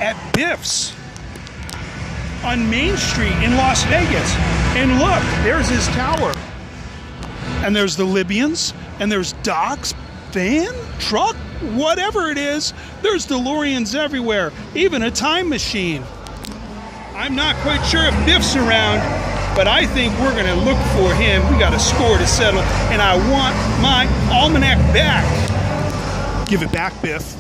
at Biff's on Main Street in Las Vegas. And look, there's his tower. And there's the Libyans, and there's Doc's van, truck, whatever it is. There's DeLoreans everywhere, even a time machine. I'm not quite sure if Biff's around, but I think we're gonna look for him. We got a score to settle, and I want my almanac back. Give it back, Biff.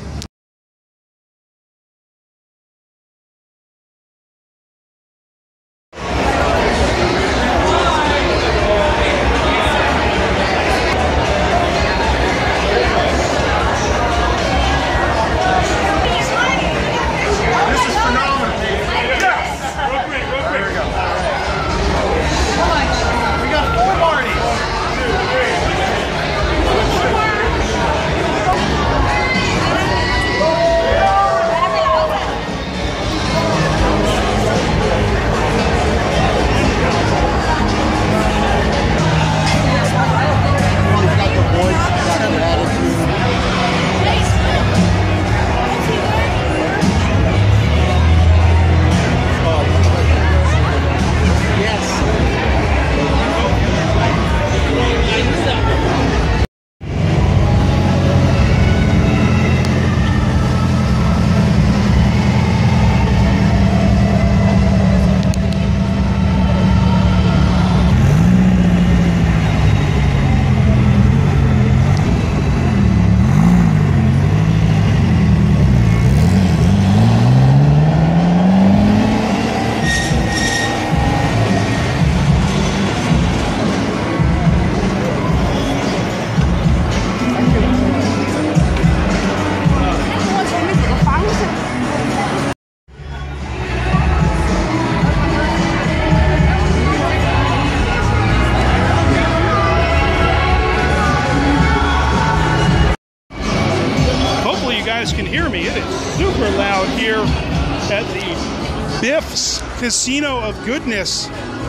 Can hear me. It is super loud here at the Biff's Casino of Goodness.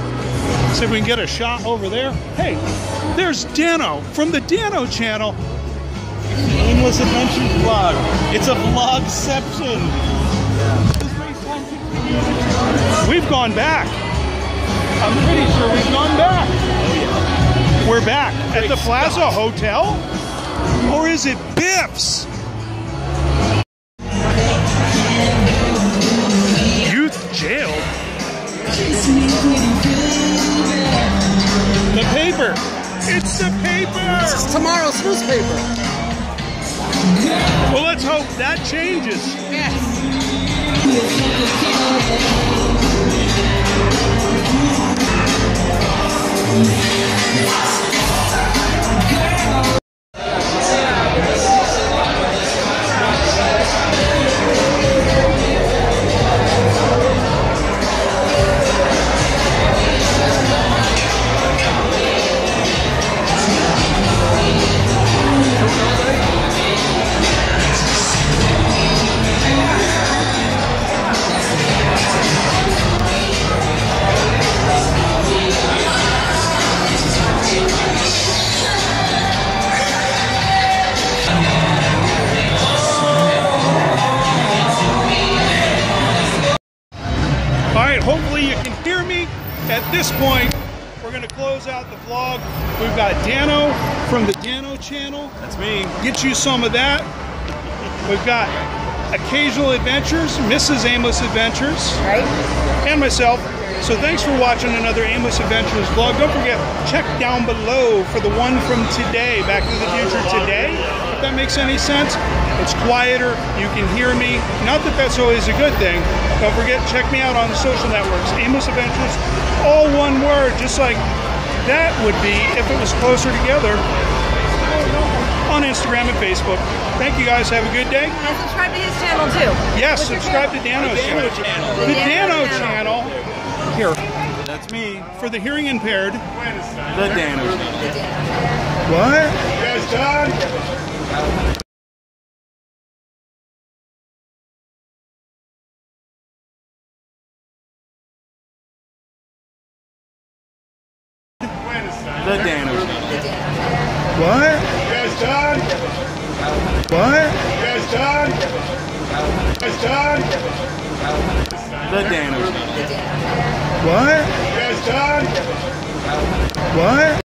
See if we can get a shot over there. Hey, there's Dano from the Dano channel. Aimless Adventures vlog. It's a vlogception. We've gone back. I'm pretty sure we've gone back. Oh, yeah. We're back at the Plaza Hotel? Or is it Biff's? Jailed. The paper. It's the paper. It's tomorrow's newspaper. Well, let's hope that changes. Yes. Hopefully you can hear me. At this point, we're going to close out the vlog. We've got Dano from the Dano channel. That's me. Get you some of that. We've got Occasional Adventures, Mrs. Aimless Adventures, right? And myself. So thanks for watching another Aimless Adventures vlog. Don't forget, check down below for the one from today, Back to the Future today, if that makes any sense. It's quieter, you can hear me. Not that that's always a good thing. Don't forget, check me out on the social networks. Aimless Adventures, all one word, just like that would be if it was closer together on Instagram and Facebook. Thank you guys, have a good day. And subscribe to his channel too. Yes, subscribe to Dano's channel. The Dano channel. Here. That's me. For the hearing impaired. The Dano channel. What? You guys done? The Dano channel. What? You guys done? What? You guys done? You guys done? done? The Danners. What? You guys done? What?